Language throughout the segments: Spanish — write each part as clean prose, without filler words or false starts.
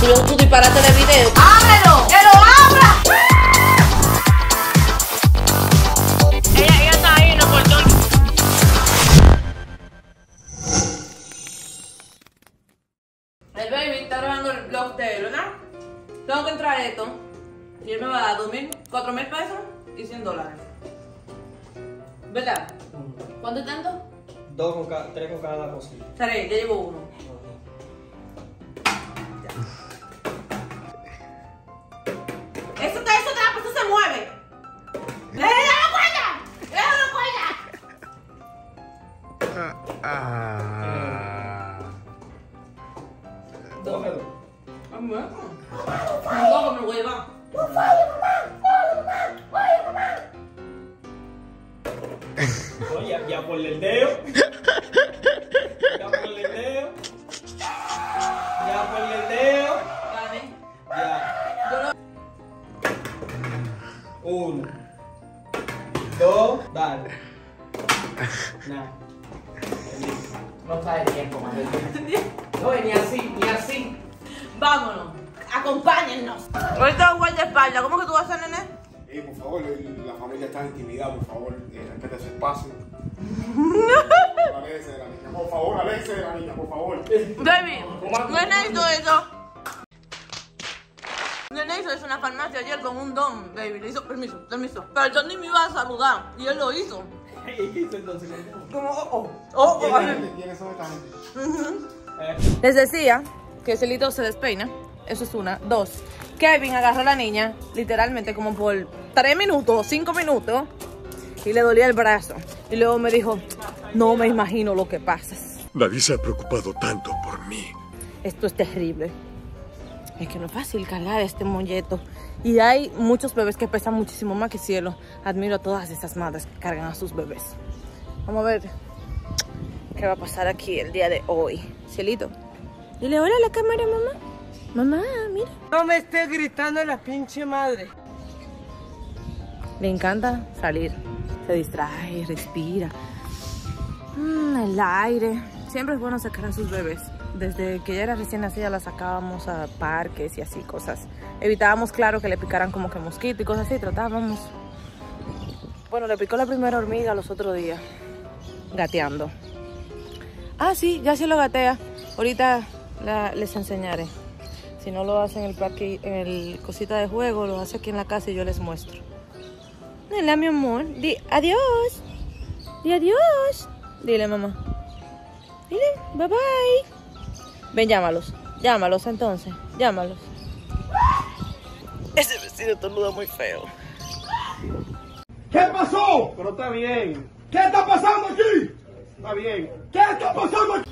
subió tu disparate de video. ¡Ábrelo! ¡Que lo abra! Ella está ahí, no cortó. El baby está grabando el blog de él, ¿verdad? Tengo que entrar esto. Y él me va a dar 4.000 pesos y $100. ¿Verdad? ¿Cuánto es tanto? 3 con cada cosita. 3, ya llevo uno. Eso está, pues eso se mueve. ¡Déjalo cuella! ¡Déjalo cuella! Cógelo. No me lo voy a llevar. Oye, ya ponle el dedo. Ya ponle el dedo. Ya ponle el dedo. Dale. Ya. Yo lo... 1, 2, dale. Nada. No está de tiempo, madre. No, ni así, ni así. Vámonos. Acompáñennos. Ahorita guardaespaldas. ¿Cómo que tú vas a hacer, nene? Por favor, la familia está intimidada, por favor, respete su espacio. Aléjese de la niña, por favor, aléjese de la niña, por favor. Baby, nene hizo eso. Nene hizo eso en la farmacia ayer con un don, baby. Le hizo permiso. Pero el don ni me iba a saludar y él lo hizo. ¿Y qué hizo entonces? Como ¿Quiénes son esta gente? Les decía que Celito se despeina. Eso es una. 2. Kevin agarró a la niña literalmente como por 3 minutos, 5 minutos y le dolía el brazo. Y luego me dijo, no me imagino lo que pasas. Nadie se ha preocupado tanto por mí. Esto es terrible. Es que no es fácil cargar este molleto. Y hay muchos bebés que pesan muchísimo más que Cielo. Admiro a todas estas madres que cargan a sus bebés. Vamos a ver qué va a pasar aquí el día de hoy. Cielito, dile hola a la cámara, mamá. Mamá, mira. No me estés gritando la pinche madre. Le encanta salir. Se distrae, respira. El aire. Siempre es bueno sacar a sus bebés. Desde que ella era recién nacida la sacábamos a parques y así cosas. Evitábamos, claro, que le picaran como que mosquito y cosas así. Tratábamos. Bueno, le picó la primera hormiga los otros días. Gateando. Ah, sí, ya se lo gatea. Ahorita les enseñaré. Si no lo hacen en el parque, en el cosita de juego, lo hace aquí en la casa y yo les muestro. Hola, mi amor. Di adiós. Di adiós. Dile, mamá. Dile, bye bye. Ven, llámalos. Llámalos entonces. Llámalos. Ese vestido estornuda muy feo. ¿Qué pasó? Pero está bien. ¿Qué está pasando aquí? Está bien. ¿Qué está pasando aquí?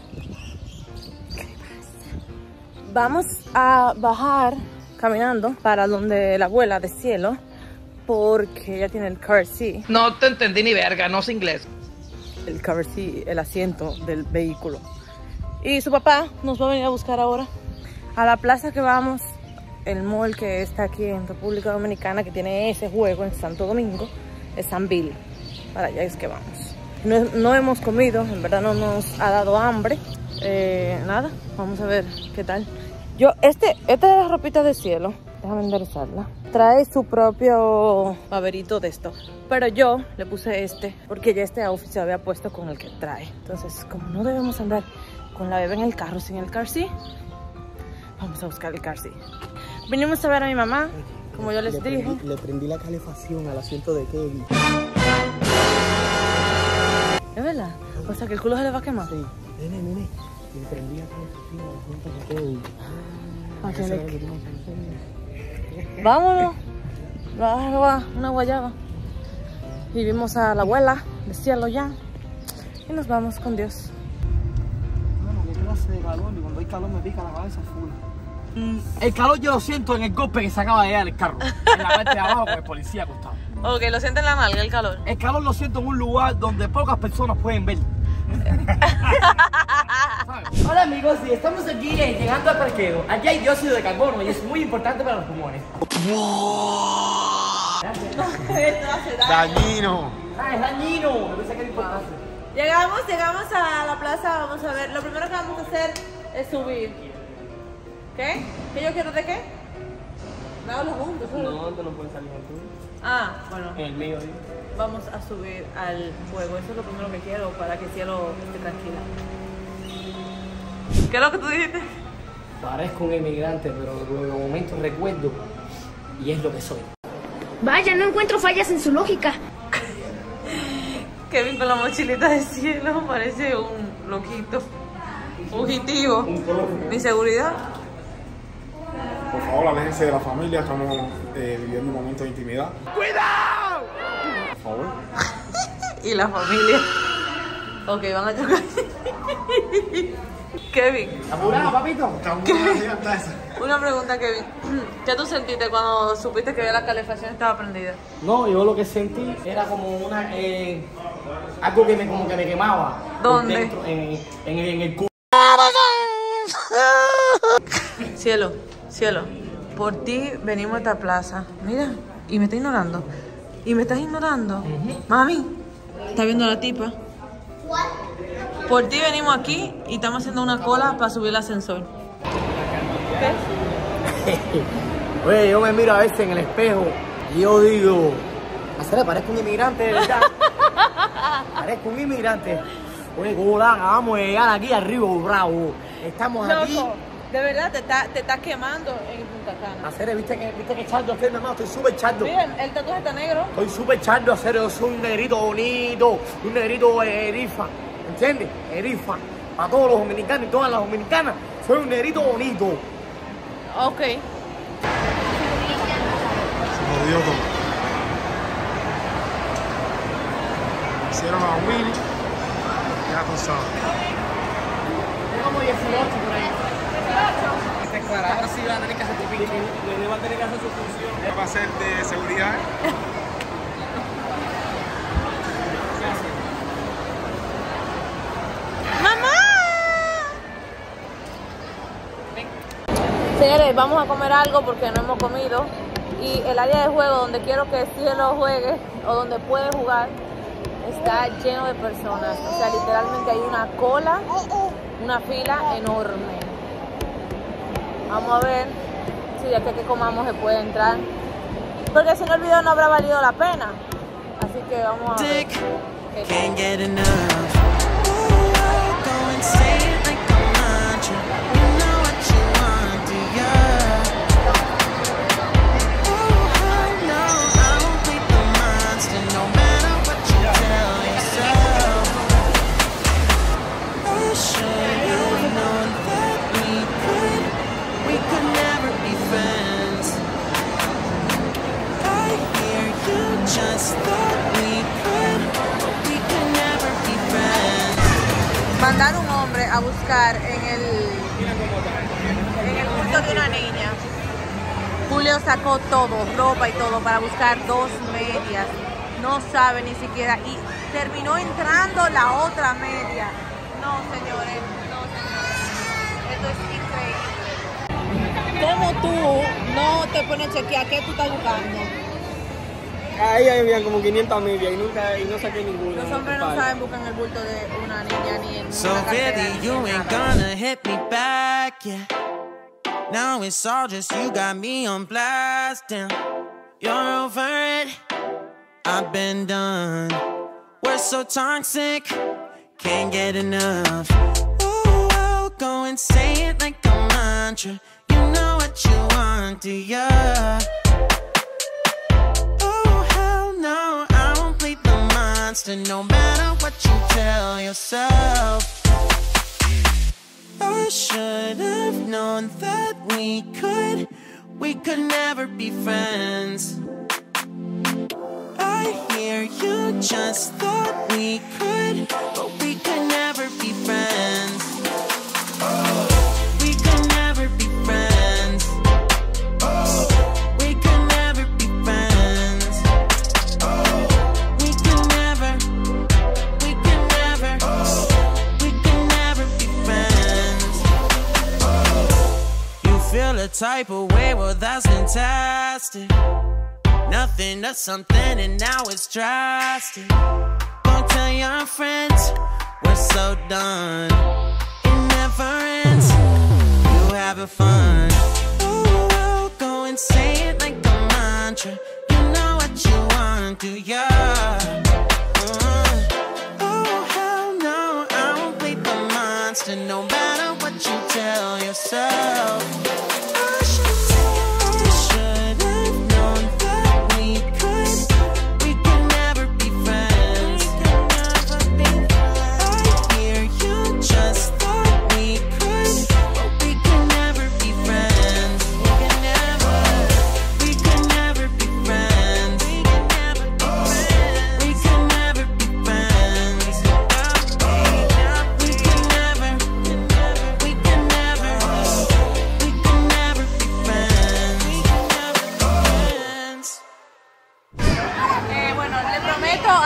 Vamos a bajar caminando para donde la abuela de Cielo, porque ella tiene el car seat. No te entendí ni verga, no sé inglés. El car seat, el asiento del vehículo. Y su papá nos va a venir a buscar ahora a la plaza que vamos, el mall que está aquí en República Dominicana, que tiene ese juego en Santo Domingo, es San Bill. Para allá es que vamos. No hemos comido, en verdad no nos ha dado hambre. Nada, vamos a ver qué tal. Esta es la ropita de Cielo. Déjame enderezarla. Trae su propio baberito de esto. Pero yo le puse este porque ya este outfit se había puesto con el que trae. Entonces, como no debemos andar con la bebé en el carro sin el car seat, vamos a buscar el car seat. Vinimos a ver a mi mamá, como yo les dije. Le prendí la calefacción al asiento de Kevin. ¿Es verdad? O sea, que el culo se le va a quemar. Sí. Nene. Le prendí la calefacción al asiento de Kevin. Vámonos. Va una guayaba. Y vimos a la abuela de Cielo ya. Y nos vamos con Dios. Bueno, qué clase de calor. Y cuando hay calor me pica la cabeza full. El calor yo lo siento en el golpe que se acaba de dar el carro. En la parte de abajo con el policía acostado. Ok, lo siente en la nalga el calor. El calor lo siento en un lugar donde pocas personas pueden ver. Hola amigos, y estamos aquí llegando al parqueo. Aquí hay dióxido de carbono y es muy importante para los pulmones. Dañino. Ah, es dañino. Me pensé que era importante. Llegamos a la plaza, vamos a ver. Lo primero que vamos a hacer es subir. ¿Qué? ¿Qué yo quiero de qué? Dámelo juntos. No, tú no puedes salir al tuyo. Ah, bueno. En el mío, ¿sí? Vamos a subir al juego. Eso es lo primero que quiero para que Cielo esté tranquila. ¿Qué es lo que tú dijiste? Parezco un inmigrante, pero de momento recuerdo y es lo que soy. Vaya, no encuentro fallas en su lógica. Kevin con la mochilita de Cielo parece un loquito. Fugitivo. ¿Mi seguridad? Por favor, aléjense de la familia. Estamos viviendo un momento de intimidad. ¡Cuidado! Por favor. Y la familia. Ok, van a chocar. Kevin, ¿Apurado, papito? una pregunta, Kevin. ¿Qué tú sentiste cuando supiste que la calefacción estaba prendida? No, yo lo que sentí era como una... algo que como que me quemaba. ¿Dónde? Dentro, en el culo. Cielo, Cielo, por ti venimos a esta plaza. Mira, y me está ignorando. Y me estás ignorando. Mami, ¿estás viendo a la tipa? Por ti venimos aquí y estamos haciendo una cola para subir el ascensor. ¿Qué? Oye, yo me miro a veces en el espejo y yo digo, ¿hacer parezco un inmigrante de verdad? Parezco un inmigrante. Oye, hola, vamos a llegar aquí arriba, bravo. Estamos aquí. Loco, de verdad te estás quemando en Punta Cana. Hacer, ¿viste que chardo hacer, mamá? Estoy súper chardo. Miren, el tatuaje está negro. Estoy súper chardo hacer, yo soy un negrito bonito, un negrito erifa, ¿entiendes? Erifa. Para todos los dominicanos y todas las dominicanas, soy un negrito bonito. Ok. Se jodió todo. Hicieron a Willy. Ya tú sabes. Es como 18 por ahí. Ahora sí van a tener que hacer tu pinche. Nene va a tener que hacer su función. Va a ser de seguridad. Señores, vamos a comer algo porque no hemos comido. Y el área de juego donde quiero que Cielo juegue o donde puede jugar está lleno de personas. O sea, literalmente hay una cola, una fila enorme. Vamos a ver si de aquí que comamos se puede entrar. Porque si no el video no habrá valido la pena. Así que vamos a ver. Can't get enough. Ooh, go and say it like a mantra. You know what you want, do ya? Ooh, I know I won't be the monster, no matter what you tell yourself. I should have known that we could never be friends. I hear you just thought we could, but we could never be friends. Mandar un hombre a buscar en el culto de una niña. Julio sacó todo, ropa y todo, para buscar 2 medias. No sabe ni siquiera. Y terminó entrando la otra media. No, señores. No, señores. Esto es increíble. ¿Cómo tú no te pones a chequear qué tú estás buscando? Ahí había como 500 medias y no saqué ninguna. Los hombres no saben buscar en el bulto de una niña ni en So una cartera, really ni you en ain't nada. gonna hit me back, yeah. Now it's all just you got me on blast, damn. You're over it, I've been done. We're so toxic, can't get enough. Ooh, I'll go and say it like a mantra. You know what you want, do ya? Oh hell no, I won't play the monster, no matter what you tell yourself. I should have known that we could never be friends. I hear you just thought we could, but we could never be friends. We could never be friends. We could never be friends. We could never be friends. You feel a type of way, well that's fantastic. Nothing to something and now it's drastic. Go tell your friends we're so done. It never ends. You having fun.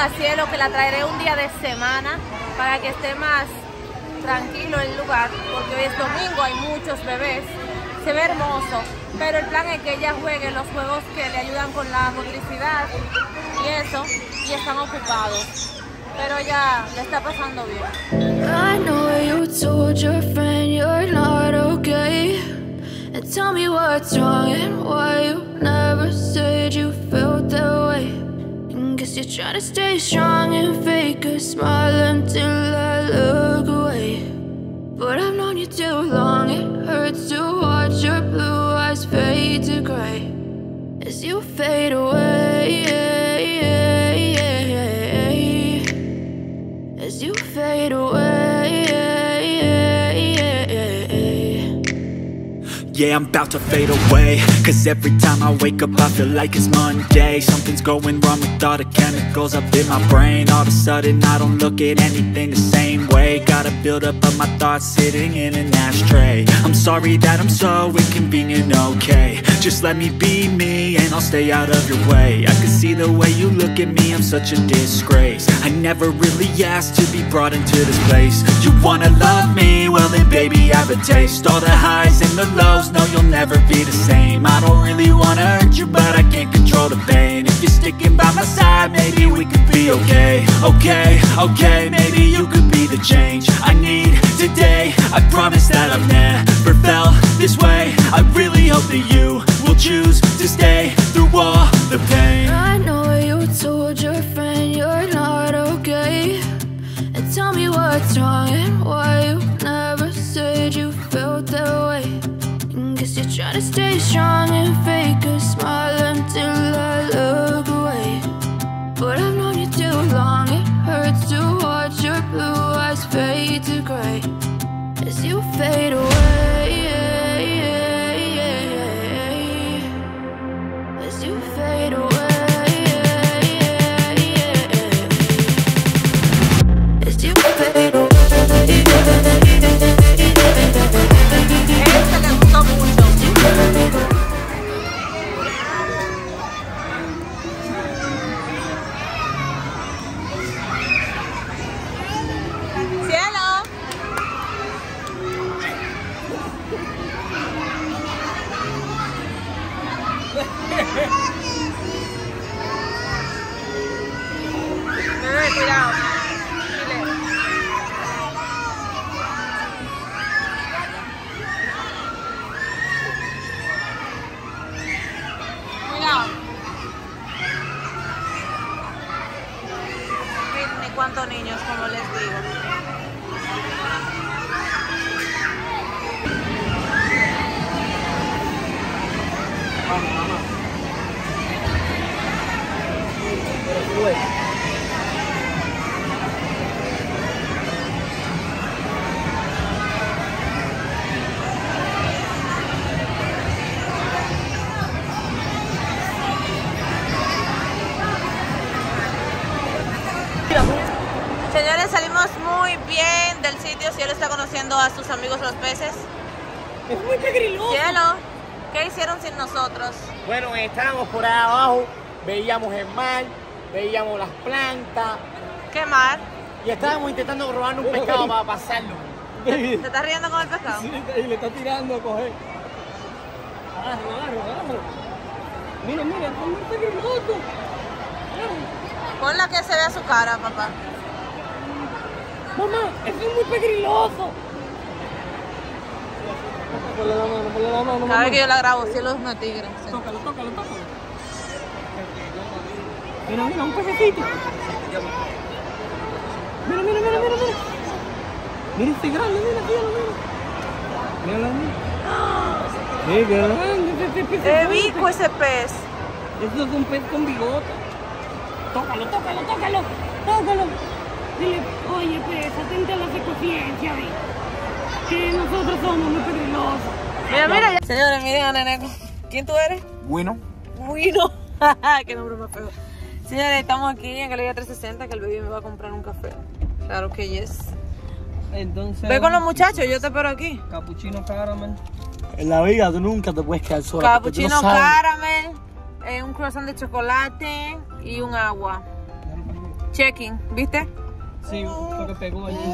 a Cielo que la traeré un día de semana para que esté más tranquilo el lugar, porque hoy es domingo, hay muchos bebés, se ve hermoso, pero el plan es que ella juegue los juegos que le ayudan con la motricidad y eso, y están ocupados, pero ella le está pasando bien. I know you told your friend you're not okay, and tell me what's wrong and why you never said you felt that way. And guess you're trying to stay strong and fake a smile until I look away. But I've known you too long, it hurts to watch your blue eyes fade to gray as you fade away, as you fade away. Yeah, I'm about to fade away, cause every time I wake up I feel like it's Monday. Something's going wrong with all the chemicals up in my brain. All of a sudden I don't look at anything the same way. Got a buildup of my thoughts sitting in an ashtray. I'm sorry that I'm so inconvenient, okay. Just let me be me and I'll stay out of your way. I can see the way you look at me, I'm such a disgrace. I never really asked to be brought into this place. You wanna love me? Well then baby I have a taste. All the highs and the lows, no you'll never be the same. I don't really wanna hurt you but I can't control the pain. If you're sticking by my side maybe we could be okay. Okay, maybe you could be the change I need today. I promise that I've never felt this way. I really hope that you will choose to stay through all the pain. I know you told your friend you're not okay, and tell me what's wrong and why you never said you felt that way. And guess you're trying to stay strong and fake a smile until I look away. But I've known you too long, it hurts to watch your blue eyes fade to gray as you fade away, as you fade away, as you fade away. Este le gustó mucho. Cielo. Bebé, cuidado. Dile. Cuidado. Miren ni cuántos niños, como les digo. Señores, salimos muy bien del sitio. Cielo está conociendo a sus amigos los peces. Es muy pegriloso. Cielo, ¿qué hicieron sin nosotros? Bueno, estábamos por ahí abajo, veíamos el mar, veíamos las plantas ¿Qué mar? y estábamos intentando robar un pescado para pasarlo. ¿Te estás riendo con el pescado? Sí, y le está tirando a coger. Agárralo. Mira, es muy peligroso. Ponla que se vea su cara, papá. Mamá, eso es muy peligroso. Ponle la mano. Cada vez que yo la grabo, Cielo es una tigre. Sí. Tócalo. Mira, un pececito. Mira. Mira este grande, mira. Qué grande este pez. ¡Qué bico ese pez! Eso es un pez con bigote. Tócalo. Dile, oye pez, atenta a la conciencia, ¿ves? Que nosotros somos muy peligrosos. Mira. Señores, miren a Neneco. ¿Quién tú eres? Bueno. Bueno. Qué nombre más feo. Señores, estamos aquí en Galería 360 que el baby me va a comprar un café. Claro que yes. Entonces, Ve con los muchachos, yo te espero aquí. Capuchino caramel. En la vida tú nunca te puedes quedar sola. porque tú no Capuchino sabes. caramel, un croissant de chocolate y un agua. checking, ¿viste? Sí, fue que pegó allí.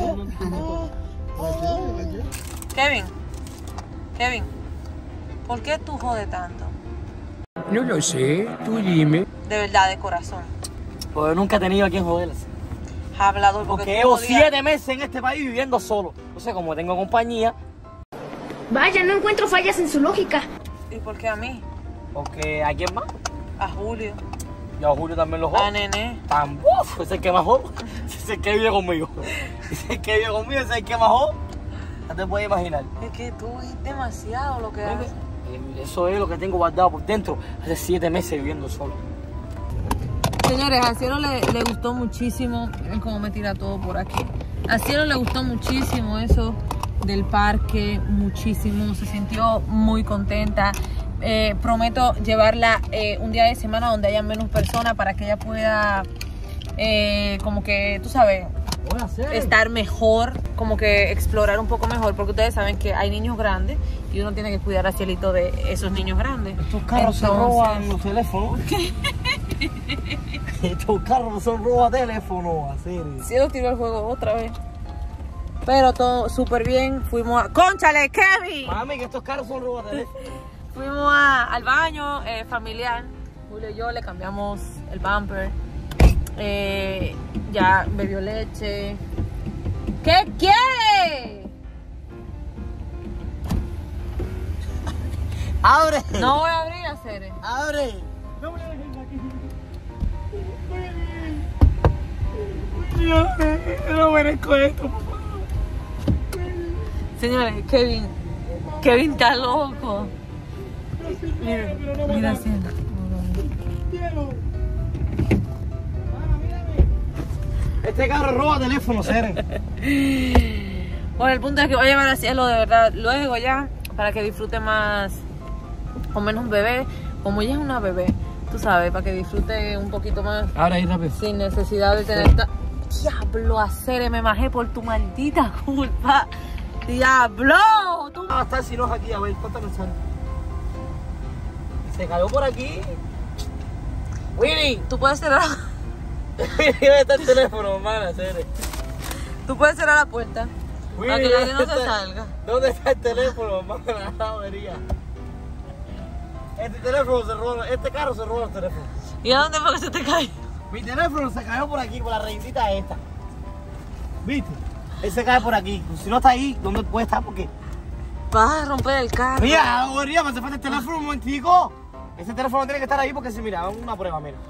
Kevin, ¿por qué tú jodes tanto? No lo sé, tú dime. De verdad, de corazón. Pues nunca he tenido a quien joderlas. Hablador, porque llevo 7 meses en este país viviendo solo. Entonces, como tengo compañía. Vaya, no encuentro fallas en su lógica. ¿Y por qué a mí? Porque ¿a quién más? A Julio. Yo a Julio también lo jodo. A Nene. Ese es el que más jodo. Ese es el que vive conmigo. Ese es el que vive conmigo, ese es el que más jodo. No te puedes imaginar. Es que tú es demasiado lo que haces. Eso es lo que tengo guardado por dentro. Hace 7 meses viviendo solo. Señores, a Cielo le gustó muchísimo. Miren cómo me tira todo por aquí. A Cielo le gustó muchísimo eso del parque. Muchísimo. Se sintió muy contenta. Prometo llevarla un día de semana donde haya menos personas para que ella pueda, como que, tú sabes, estar mejor, como que explorar un poco mejor, porque ustedes saben que hay niños grandes y uno tiene que cuidar a Cielito de esos niños grandes. Estos carros se roban los teléfonos. Estos carros son roba teléfonos, así. Cielo tiró el juego otra vez. Pero todo súper bien. Fuimos a... ¡Cónchale, Kevin! Mami, que estos carros son roba teléfonos. Fuimos al baño familiar. Julio y yo le cambiamos el bumper. Ya bebió leche. ¿Qué quiere? ¡Abre! No voy a abrir a Cere. ¡Abre! No me dejes aquí. Yo no merezco esto. Señores, Kevin está loco. Mira haciendo. Este carro roba teléfono, Cere. Bueno, el punto es que voy a llevar a Cielo de verdad luego ya, para que disfrute más, con menos bebé. Como ella es una bebé, tú sabes, para que disfrute un poquito más. Ahora ahí rápido. Sin necesidad de tener esta... Diablo, Cere, me majé por tu maldita culpa. Diablo. ¿Tú vas a estar si no es aquí? A ver, ¿cuánto me sale? Se cayó por aquí. Winnie, tú puedes cerrar. ¿Dónde está el teléfono, hermana? Cere. Tú puedes cerrar la puerta. Winnie, para que nadie no se salga. ¿Dónde está el teléfono, hermana? La avería. Este teléfono se robó, este carro se robó el teléfono. ¿Y a dónde fue que se te cayó? Mi teléfono se cayó por aquí, por la raicita esta. ¿Viste? Él se cae por aquí. Si no está ahí, ¿dónde puede estar? Porque vas a romper el carro. Mira, avería, me hace falta el teléfono un momentico. Ese teléfono tiene que estar ahí porque si mira, vamos a una prueba, mira.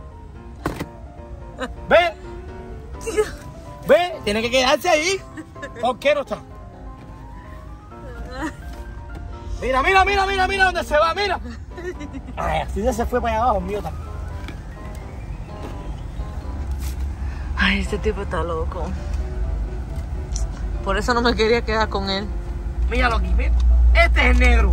Ve. Ve, tiene que quedarse ahí. ¿Por qué no está? Mira, mira, mira, mira, mira dónde se va, mira. Ay, así ya se fue para allá abajo, mío también. Ay, este tipo está loco. Por eso no me quería quedar con él. Míralo aquí, ve. Este es el negro.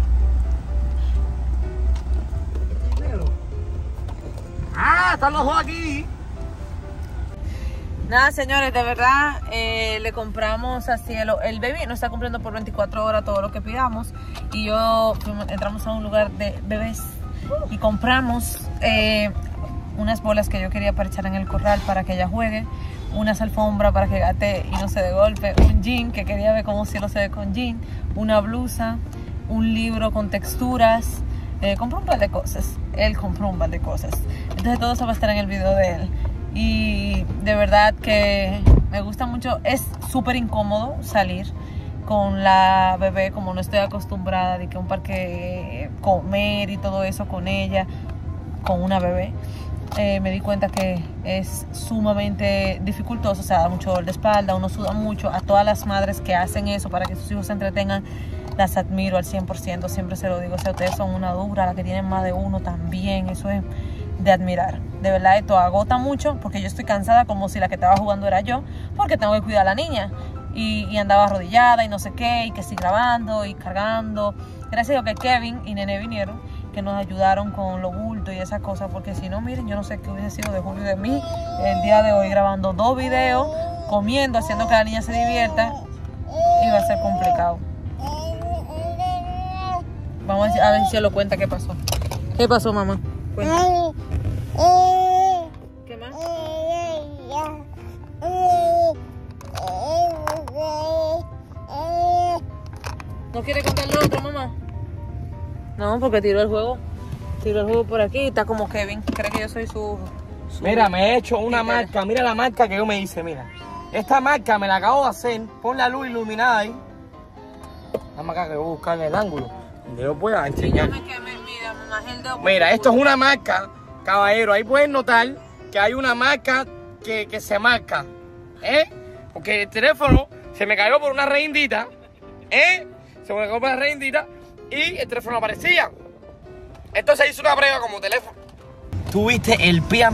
Este es el negro. Ah, están los dos aquí. Nada, señores, de verdad, le compramos a Cielo. El baby nos está cumpliendo por 24 horas todo lo que pidamos. Y yo entramos a un lugar de bebés y compramos unas bolas que yo quería para echar en el corral para que ella juegue, unas alfombras para que gate y no se dé golpe, un jean que quería ver cómo Cielo se ve con jean, una blusa, un libro con texturas. Compró un par de cosas. Él compró un par de cosas. Entonces todo eso va a estar en el video de él. Y de verdad que me gusta mucho. Es súper incómodo salir con la bebé, como no estoy acostumbrada de que un parque comer y todo eso con ella, con una bebé. Me di cuenta que es sumamente dificultoso, o sea, da mucho dolor de espalda, uno suda mucho. A todas las madres que hacen eso para que sus hijos se entretengan, las admiro al 100%, siempre se lo digo. O sea, ustedes son una dura, la que tienen más de uno también, eso es de admirar. De verdad, esto agota mucho porque yo estoy cansada como si la que estaba jugando era yo, porque tengo que cuidar a la niña. Y andaba arrodillada y no sé qué, y que estoy grabando y cargando. Gracias a Dios que Kevin y Nene vinieron, que nos ayudaron con los bultos y esas cosas, porque si no, miren, yo no sé qué hubiese sido de Julio y de mí el día de hoy, grabando 2 videos, comiendo, haciendo que la niña se divierta. Iba a ser complicado. Vamos a ver si él lo cuenta qué pasó. ¿Qué pasó, mamá? Cuenta. ¿Qué más? mamá? No, porque tiró el juego. Tiró el juego por aquí y está como Kevin. Cree que yo soy su... Mira, me he hecho una marca. Mira la marca que yo me hice, mira. Esta marca me la acabo de hacer. Pon la luz iluminada ahí. La marca que voy a buscar en el ángulo. Donde yo pueda enseñar. Mira, esto es una marca, caballero. Ahí pueden notar que hay una marca que se marca. Porque el teléfono se me cayó por una reindita. Se me cayó por una reindita y el teléfono aparecía. Entonces hice una prueba como teléfono. ¿Tuviste el piam?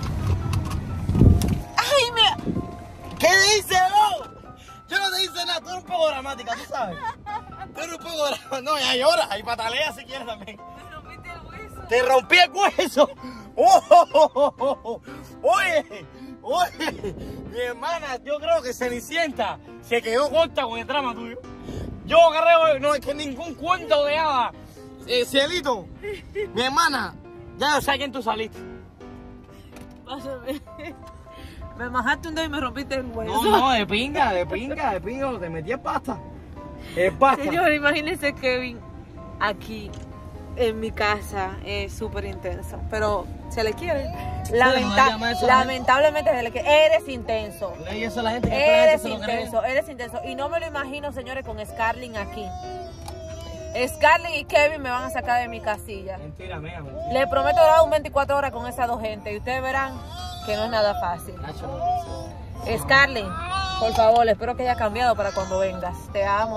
¡Ay, mira! ¿Qué dices, vos? Yo no te dice nada, tú eres un poco dramática, tú sabes. Tú eres un poco dramática. No, ya lloras, ahí patalea si quieres también. Me rompiste el hueso. ¡Te rompí el hueso! ¡Oh! Oye, mi hermana, yo creo que Cenicienta se quedó corta con el drama tuyo. Yo creo, no, es que ningún cuento de hadas. Cielito, mi hermana, ya yo sé a quién tú saliste. Pásame. Me majaste un dedo y me rompiste el hueso. No, de pinga, te metí en pasta. En pasta. Señor, imagínense Kevin aquí en mi casa, es súper intenso, pero se le quiere. Lamentablemente se le quiere. Eres intenso. Eso la gente que eres intenso. Y no me lo imagino, señores, con Scarlett aquí. Scarlett y Kevin me van a sacar de mi casilla. Mentira, mía. Le prometo durar un 24 horas con esas dos gente y ustedes verán que no es nada fácil. Scarlett, por favor, espero que haya cambiado para cuando vengas. Te amo.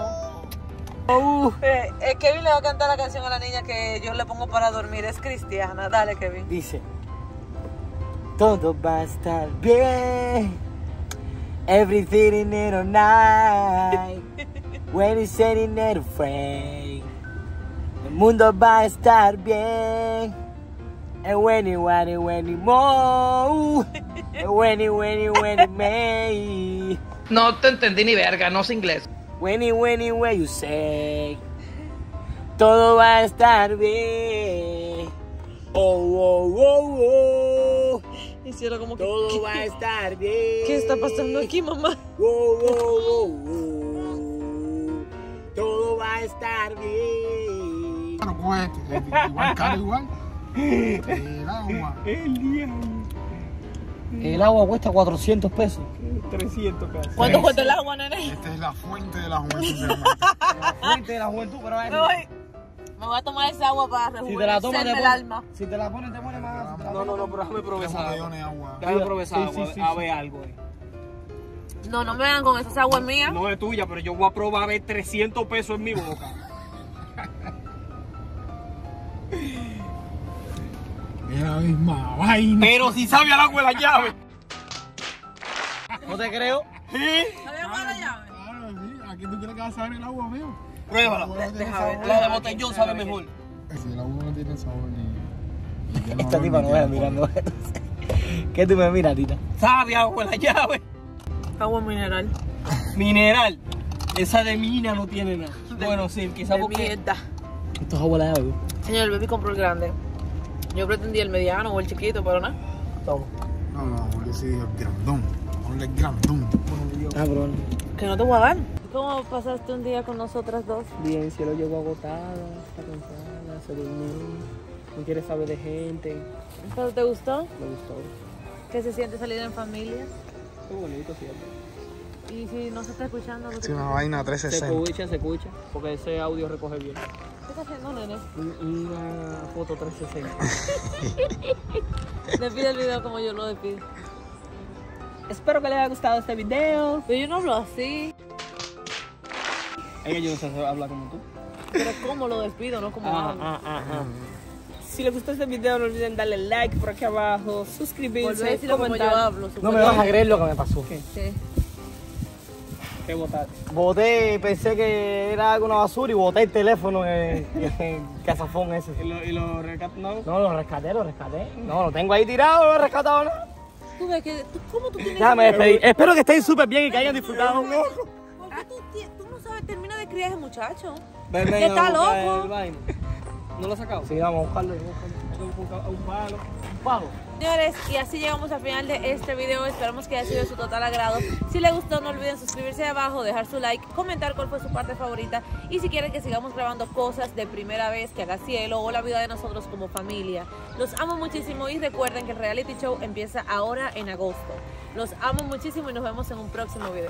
Kevin le va a cantar la canción a la niña que yo le pongo para dormir. Es cristiana. Dale, Kevin. Dice: todo va a estar bien. Everything in it all night. When it's sitting at a frame. El mundo va a estar bien. And when it more. And when it may. No te entendí ni verga, no sé inglés. When you say. Todo va a estar bien. Oh. Hicieron como que... Todo va a estar bien. ¿Qué está pasando aquí, mamá? Todo va a estar bien. Bueno, pues igual caro igual. El agua. El agua cuesta 400 pesos. 300 casi. ¿Cuánto cuesta el agua, nene? Esta es la fuente de la juventud. La fuente de la juventud, pero me voy a tomar esa agua para rejuvenecerme el alma. Si te la pones, te muere más. No, pero déjame probar esa agua. agua. Déjame probar esa agua, a ver algo. No me hagan con esa agua mía. No es tuya, pero yo voy a probar a ver 300 pesos en mi boca. Es la misma vaina. Pero si sabe al agua de la llave. ¿No te creo? ¿Sí? ¿Sabe agua de la llave? Claro, sí. ¿A qué tú crees que va a saber el agua, mío? Pruébala. La de botellón sabe mejor. Si el agua no tiene sabor ni... Esta tipa no vaya mirando. ¿Qué tú me miras, tita? Sabe agua de la llave. Agua mineral. Mineral. Esa de mina no tiene nada. Bueno, sí, quizás porque... Mierda. Esto es agua de la llave. Señor, el baby compró el grande. Yo pretendí el mediano o el chiquito, pero no. Toma. No, yo sí el grandón. Ponle el grandón. Cabrón. Que no te voy a dar. ¿Cómo pasaste un día con nosotras dos? Bien, cielo llegó agotada, está cansada, se durmió, no quiere saber de gente. ¿Pero te gustó? Me gustó. ¿Qué se siente salir en familia? Qué bonito, cierto. Y si no se está escuchando, ¿no? Sí, una vaina 360. Se escucha, porque ese audio recoge bien. ¿Qué estás haciendo, nene? Una foto 360. Despide el video como yo lo despido. Espero que les haya gustado este video. Pero yo no hablo así. Es que yo no sé hablar como tú. Pero cómo lo despido, no como hablo. Si les gustó este video, no olviden darle like por aquí abajo, suscribirse, comentar. Como yo hablo, no me vas a creer lo que me pasó. ¿Qué? Sí. ¿Qué botaste? Boté, pensé que era alguna basura y boté el teléfono en el casafón ese. ¿Y lo rescataste? No. No, lo rescaté. No, lo tengo ahí tirado, no lo he rescatado nada. Tú ves que... ¿Cómo tú tienes... Déjame despedir. Espero que estén súper bien y que hayan disfrutado. ¿Por qué tú no sabes terminar de criar a ese muchacho? Ven, ¿Qué está loco? ¿No lo has sacado? Sí, vamos a buscarlo. Hay que buscar un palo. ocupado. Señores, y así llegamos al final de este video. Esperamos que haya sido de su total agrado. Si les gustó, no olviden suscribirse ahí abajo, dejar su like, comentar cuál fue su parte favorita y si quieren que sigamos grabando cosas de primera vez, que haga Cielo o la vida de nosotros como familia. Los amo muchísimo y recuerden que el reality show empieza ahora en agosto. Los amo muchísimo y nos vemos en un próximo video.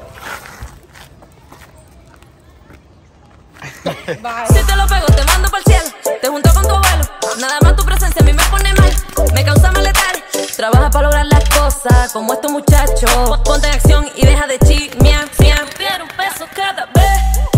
Bye. Si te lo pego, te mando pa'l cielo. Te junto con tu abuelo. Nada más tu presencia a mí me pone mal. Me causa malestar. Trabaja para lograr las cosas como estos muchachos. Ponte en acción y deja de chismear. Quiero un peso cada vez.